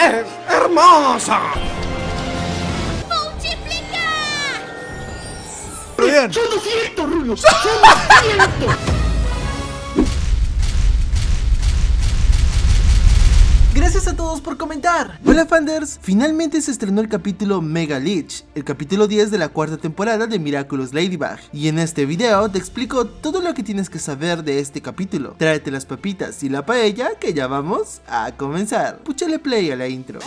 ¡Es hermosa! ¡Multiplica! Bien. ¡Son 200, Rulo! ¡Son 200! Gracias a todos por comentar. Hola Fanders, finalmente se estrenó el capítulo Mega Leech, el capítulo 10 de la cuarta temporada de Miraculous Ladybug, y en este video te explico todo lo que tienes que saber de este capítulo. Tráete las papitas y la paella que ya vamos a comenzar. Púchale play a la intro.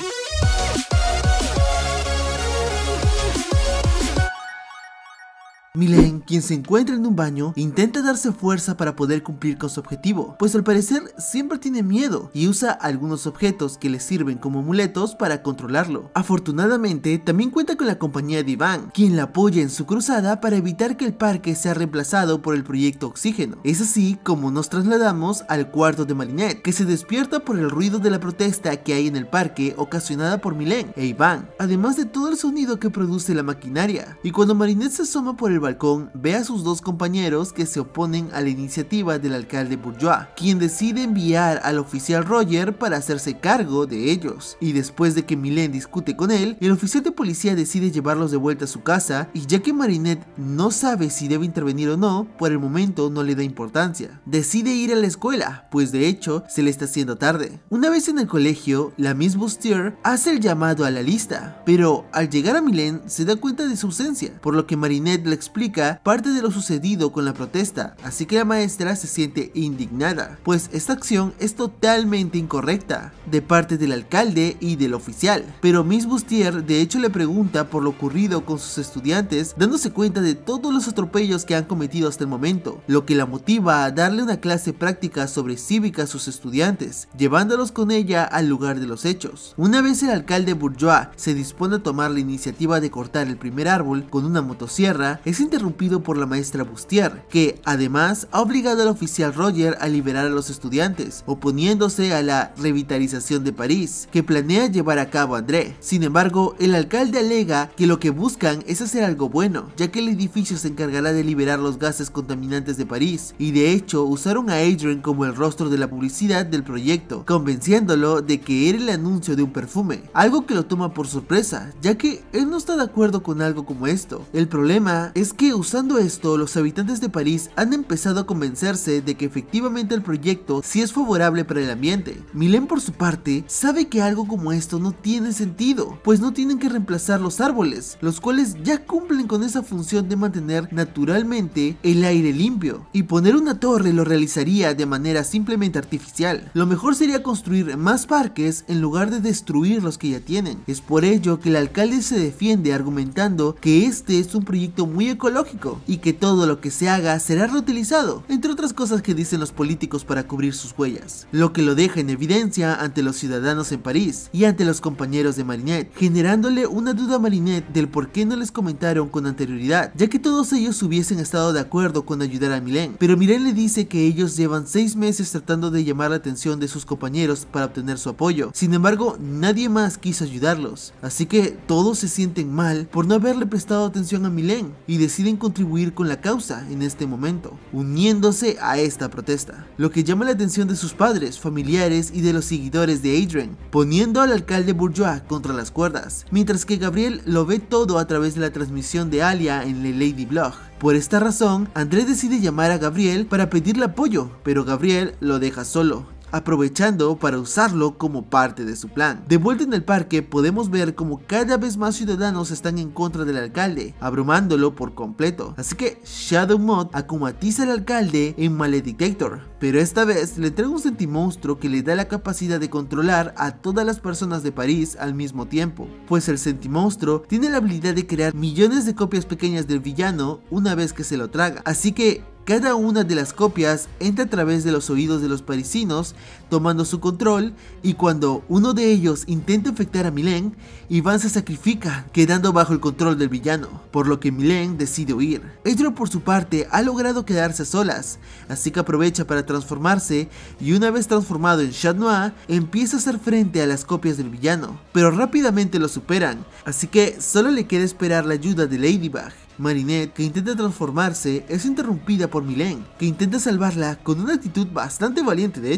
Milen, quien se encuentra en un baño, intenta darse fuerza para poder cumplir con su objetivo, pues al parecer siempre tiene miedo y usa algunos objetos que le sirven como amuletos para controlarlo. Afortunadamente, también cuenta con la compañía de Iván, quien la apoya en su cruzada para evitar que el parque sea reemplazado por el proyecto Oxígeno. Es así como nos trasladamos al cuarto de Marinette, que se despierta por el ruido de la protesta que hay en el parque ocasionada por Milen e Iván, además de todo el sonido que produce la maquinaria. Y cuando Marinette se asoma por el balcón, ve a sus dos compañeros que se oponen a la iniciativa del alcalde Bourgeois, quien decide enviar al oficial Roger para hacerse cargo de ellos. Y después de que Milen discute con él, el oficial de policía decide llevarlos de vuelta a su casa, y ya que Marinette no sabe si debe intervenir o no, por el momento no le da importancia. Decide ir a la escuela, pues de hecho se le está haciendo tarde. Una vez en el colegio, la Miss Bustier hace el llamado a la lista, pero al llegar a Milen se da cuenta de su ausencia, por lo que Marinette le explica parte de lo sucedido con la protesta, así que la maestra se siente indignada, pues esta acción es totalmente incorrecta de parte del alcalde y del oficial. Pero Miss Bustier de hecho le pregunta por lo ocurrido con sus estudiantes, dándose cuenta de todos los atropellos que han cometido hasta el momento, lo que la motiva a darle una clase práctica sobre cívica a sus estudiantes, llevándolos con ella al lugar de los hechos. Una vez el alcalde Bourgeois se dispone a tomar la iniciativa de cortar el primer árbol con una motosierra, es interrumpido por la maestra Bustier, que además ha obligado al oficial Roger a liberar a los estudiantes, oponiéndose a la revitalización de París que planea llevar a cabo André. Sin embargo, el alcalde alega que lo que buscan es hacer algo bueno, ya que el edificio se encargará de liberar los gases contaminantes de París, y de hecho usaron a Adrien como el rostro de la publicidad del proyecto, convenciéndolo de que era el anuncio de un perfume, algo que lo toma por sorpresa, ya que él no está de acuerdo con algo como esto. El problema es que usando esto, los habitantes de París han empezado a convencerse de que efectivamente el proyecto sí es favorable para el ambiente. Milen por su parte sabe que algo como esto no tiene sentido, pues no tienen que reemplazar los árboles, los cuales ya cumplen con esa función de mantener naturalmente el aire limpio, y poner una torre lo realizaría de manera simplemente artificial. Lo mejor sería construir más parques en lugar de destruir los que ya tienen. Es por ello que el alcalde se defiende argumentando que este es un proyecto muy ecológico y que todo lo que se haga será reutilizado, entre otras cosas que dicen los políticos para cubrir sus huellas, lo que lo deja en evidencia ante los ciudadanos en París y ante los compañeros de Marinette, generándole una duda a Marinette del por qué no les comentaron con anterioridad, ya que todos ellos hubiesen estado de acuerdo con ayudar a Milen. Pero Milen le dice que ellos llevan 6 meses tratando de llamar la atención de sus compañeros para obtener su apoyo, sin embargo nadie más quiso ayudarlos, así que todos se sienten mal por no haberle prestado atención a Milen y deciden contribuir con la causa en este momento, uniéndose a esta protesta, lo que llama la atención de sus padres, familiares y de los seguidores de Adrien, poniendo al alcalde Bourgeois contra las cuerdas, mientras que Gabriel lo ve todo a través de la transmisión de Alia en el Lady Blog. Por esta razón, André decide llamar a Gabriel para pedirle apoyo, pero Gabriel lo deja solo, aprovechando para usarlo como parte de su plan. De vuelta en el parque podemos ver como cada vez más ciudadanos están en contra del alcalde, abrumándolo por completo, así que Shadow Mod acumatiza al alcalde en Maledictator, pero esta vez le entrega un sentimonstruo que le da la capacidad de controlar a todas las personas de París al mismo tiempo, pues el sentimonstruo tiene la habilidad de crear millones de copias pequeñas del villano una vez que se lo traga, así que cada una de las copias entra a través de los oídos de los parisinos, tomando su control, y cuando uno de ellos intenta infectar a Milen, Iván se sacrifica, quedando bajo el control del villano, por lo que Milen decide huir. Adrien por su parte ha logrado quedarse a solas, así que aprovecha para transformarse, y una vez transformado en Chat Noir, empieza a hacer frente a las copias del villano, pero rápidamente lo superan, así que solo le queda esperar la ayuda de Ladybug. Marinette, que intenta transformarse, es interrumpida por Milen, que intenta salvarla con una actitud bastante valiente de hecho.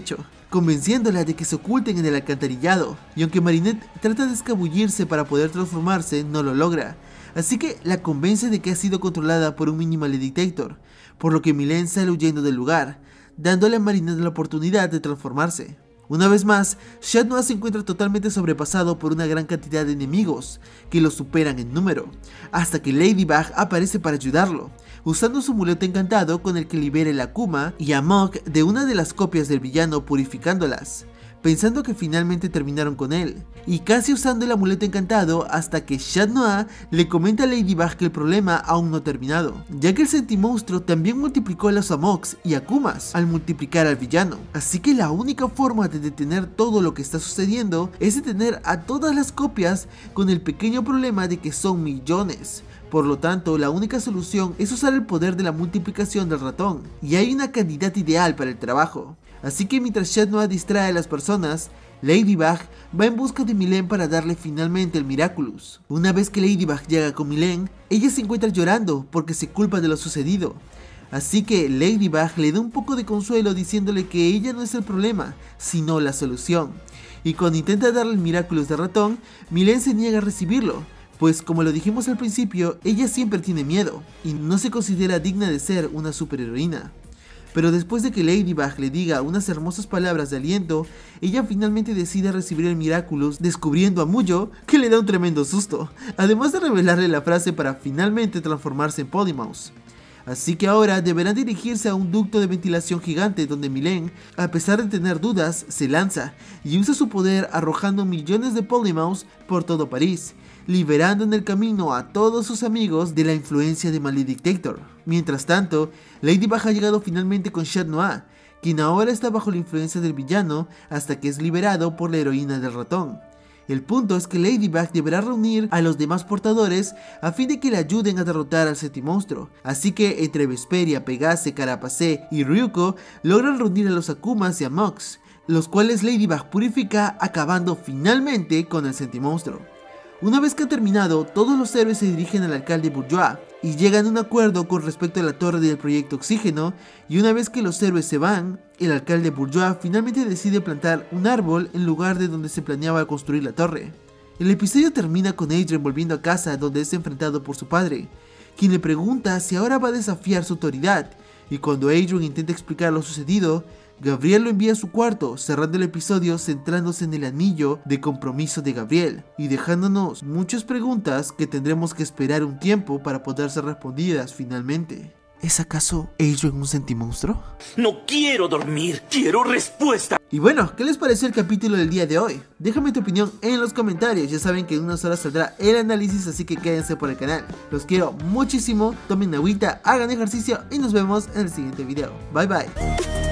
convenciéndola de que se oculten en el alcantarillado, y aunque Marinette trata de escabullirse para poder transformarse, no lo logra, así que la convence de que ha sido controlada por un mini Maledictator, por lo que Mylène sale huyendo del lugar, dándole a Marinette la oportunidad de transformarse. Una vez más, Chat Noir se encuentra totalmente sobrepasado por una gran cantidad de enemigos que lo superan en número, hasta que Ladybug aparece para ayudarlo, usando su amuleto encantado con el que libera el Akuma y a Muk de una de las copias del villano, purificándolas, pensando que finalmente terminaron con él, y casi usando el amuleto encantado hasta que Chat Noir le comenta a Ladybug que el problema aún no ha terminado, ya que el Sentimonstruo también multiplicó a los Amoks y Akumas al multiplicar al villano, así que la única forma de detener todo lo que está sucediendo es detener a todas las copias, con el pequeño problema de que son millones. Por lo tanto, la única solución es usar el poder de la multiplicación del ratón, y hay una candidata ideal para el trabajo. Así que mientras Chat Noir distrae a las personas, Ladybug va en busca de Mylène para darle finalmente el Miraculous. Una vez que Ladybug llega con Mylène, ella se encuentra llorando porque se culpa de lo sucedido. Así que Ladybug le da un poco de consuelo diciéndole que ella no es el problema, sino la solución. Y cuando intenta darle el Miraculous de ratón, Mylène se niega a recibirlo, pues como lo dijimos al principio, ella siempre tiene miedo y no se considera digna de ser una superheroína. Pero después de que Ladybug le diga unas hermosas palabras de aliento, ella finalmente decide recibir el Miraculous, descubriendo a Muyo, que le da un tremendo susto, además de revelarle la frase para finalmente transformarse en Polymouse. Así que ahora deberán dirigirse a un ducto de ventilación gigante donde Mylène, a pesar de tener dudas, se lanza y usa su poder arrojando millones de Polymouse por todo París, liberando en el camino a todos sus amigos de la influencia de Maledictator. Mientras tanto, Ladybug ha llegado finalmente con Chat Noir, quien ahora está bajo la influencia del villano hasta que es liberado por la heroína del ratón. El punto es que Ladybug deberá reunir a los demás portadores a fin de que le ayuden a derrotar al Sentimonstruo, así que entre Vesperia, Pegase, Carapace y Ryuko logran reunir a los Akumas y a Mox, los cuales Ladybug purifica, acabando finalmente con el Sentimonstruo. Una vez que ha terminado, todos los héroes se dirigen al alcalde Bourgeois y llegan a un acuerdo con respecto a la torre del proyecto Oxígeno, y una vez que los héroes se van, el alcalde Bourgeois finalmente decide plantar un árbol en lugar de donde se planeaba construir la torre. El episodio termina con Adrien volviendo a casa, donde es enfrentado por su padre, quien le pregunta si ahora va a desafiar su autoridad, y cuando Adrien intenta explicar lo sucedido, Gabriel lo envía a su cuarto, cerrando el episodio centrándose en el anillo de compromiso de Gabriel y dejándonos muchas preguntas que tendremos que esperar un tiempo para poder ser respondidas finalmente. ¿Es acaso Adrien un Sentimonstruo? No quiero dormir, quiero respuesta. Y bueno, ¿qué les pareció el capítulo del día de hoy? Déjame tu opinión en los comentarios, ya saben que en unas horas saldrá el análisis, así que quédense por el canal. Los quiero muchísimo, tomen agüita, hagan ejercicio y nos vemos en el siguiente video. Bye bye.